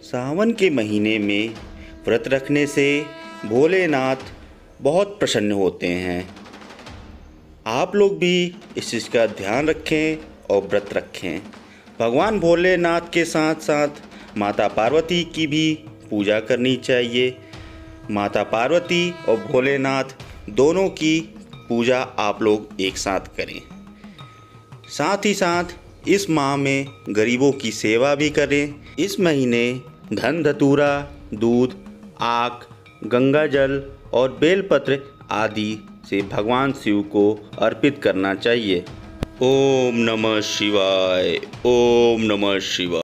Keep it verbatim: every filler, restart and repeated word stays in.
सावन के महीने में व्रत रखने से भोलेनाथ बहुत प्रसन्न होते हैं। आप लोग भी इस चीज़ का ध्यान रखें और व्रत रखें। भगवान भोलेनाथ के साथ साथ माता पार्वती की भी पूजा करनी चाहिए। माता पार्वती और भोलेनाथ दोनों की पूजा आप लोग एक साथ करें। साथ ही साथ इस माह में गरीबों की सेवा भी करें। इस महीने धन धतूरा, दूध, आक, गंगा जल और बेलपत्र आदि से भगवान शिव को अर्पित करना चाहिए। ओम नमः शिवाय। ओम नमः शिवाय।